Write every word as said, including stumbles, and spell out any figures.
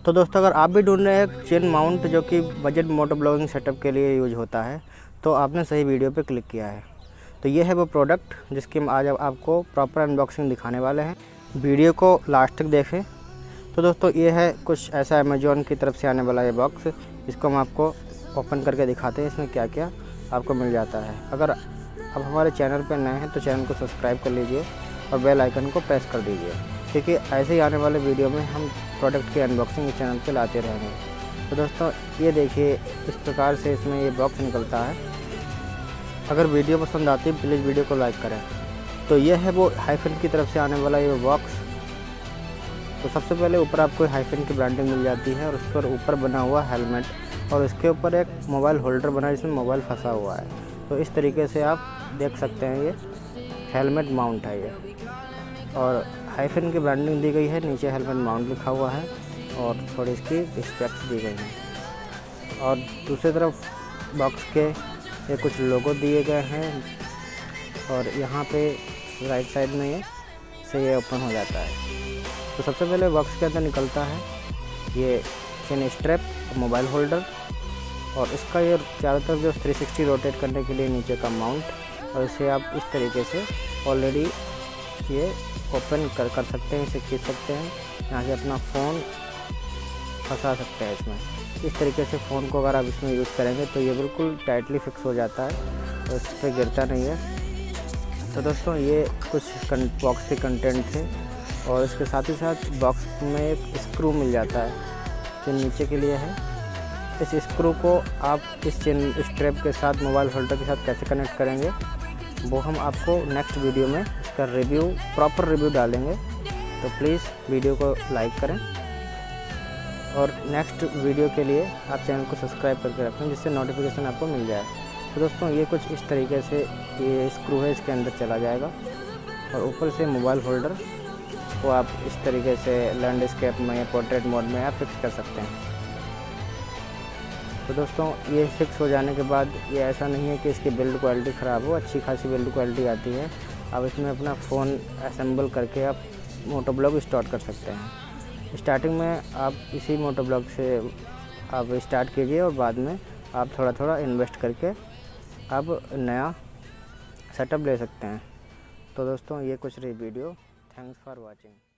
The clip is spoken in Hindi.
तो दोस्तों, अगर आप भी ढूंढ रहे हैं चेन माउंट जो कि बजट मोटो ब्लॉगिंग सेटअप के लिए यूज होता है, तो आपने सही वीडियो पे क्लिक किया है। तो ये है वो प्रोडक्ट जिसकी हम आज आपको प्रॉपर अनबॉक्सिंग दिखाने वाले हैं। वीडियो को लास्ट तक देखें। तो दोस्तों, ये है कुछ ऐसा अमेजोन की तरफ से आने वाला ये बॉक्स। इसको हम आपको ओपन करके दिखाते हैं इसमें क्या क्या आपको मिल जाता है। अगर आप हमारे चैनल पर नए हैं तो चैनल को सब्सक्राइब कर लीजिए और बेल आइकन को प्रेस कर दीजिए, क्योंकि ऐसे ही आने वाले वीडियो में हम प्रोडक्ट की अनबॉक्सिंग इस चैनल पे लाते रहेंगे। तो दोस्तों, ये देखिए इस प्रकार से इसमें ये बॉक्स निकलता है। अगर वीडियो पसंद आती है प्लीज़ वीडियो को लाइक करें। तो ये है वो हाइफन की तरफ से आने वाला ये बॉक्स। तो सबसे पहले ऊपर आपको हाइफन की ब्रांडिंग मिल जाती है और उस पर ऊपर बना हुआ हेलमेट और इसके ऊपर एक मोबाइल होल्डर बना है जिसमें मोबाइल फंसा हुआ है। तो इस तरीके से आप देख सकते हैं ये हेलमेट माउंट है ये, और हाइफन की ब्रांडिंग दी गई है, नीचे हेलमेट माउंट लिखा हुआ है और थोड़ी इसकी स्पेक्स दी गई हैं। और दूसरी तरफ बॉक्स के ये कुछ लोगो दिए गए हैं और यहाँ पे राइट साइड में ये से ये ओपन हो जाता है। तो सबसे पहले बॉक्स के अंदर निकलता है ये चेन स्ट्रैप, मोबाइल होल्डर और इसका ये चारों तरफ जो थ्री सिक्सटी रोटेट करने के लिए नीचे का माउंट, और इसे आप इस तरीके से ऑलरेडी ये ओपन कर कर सकते हैं, इसे खींच सकते हैं, यहाँ से अपना फ़ोन फंसा सकते हैं इसमें। इस तरीके से फ़ोन को अगर आप इसमें यूज़ करेंगे तो ये बिल्कुल टाइटली फिक्स हो जाता है और इस पर गिरता नहीं है। तो दोस्तों, ये कुछ बॉक्स के कंटेंट थे और इसके साथ ही साथ बॉक्स में एक स्क्रू मिल जाता है जो नीचे के लिए है। इस स्क्रू को आप इस चेन स्ट्रैप के साथ मोबाइल होल्डर के साथ कैसे कनेक्ट करेंगे वो हम आपको नेक्स्ट वीडियो में इसका रिव्यू प्रॉपर रिव्यू डालेंगे। तो प्लीज़ वीडियो को लाइक करें और नेक्स्ट वीडियो के लिए आप चैनल को सब्सक्राइब करके रखें जिससे नोटिफिकेशन आपको मिल जाए। तो दोस्तों, ये कुछ इस तरीके से ये स्क्रू है, इसके अंदर चला जाएगा और ऊपर से मोबाइल होल्डर को आप इस तरीके से लैंडस्केप में या पोर्ट्रेट मोड में आप फिक्स कर सकते हैं। तो दोस्तों, ये फिक्स हो जाने के बाद ये ऐसा नहीं है कि इसकी बिल्ड क्वालिटी ख़राब हो, अच्छी खासी बिल्ड क्वालिटी आती है। आप इसमें अपना फ़ोन असेंबल करके आप मोटो ब्लॉग स्टार्ट कर सकते हैं। स्टार्टिंग में आप इसी मोटो ब्लॉग से आप स्टार्ट कीजिए और बाद में आप थोड़ा थोड़ा इन्वेस्ट करके आप नया सेटअप ले सकते हैं। तो दोस्तों, ये कुछ रही वीडियो। Thanks for watching.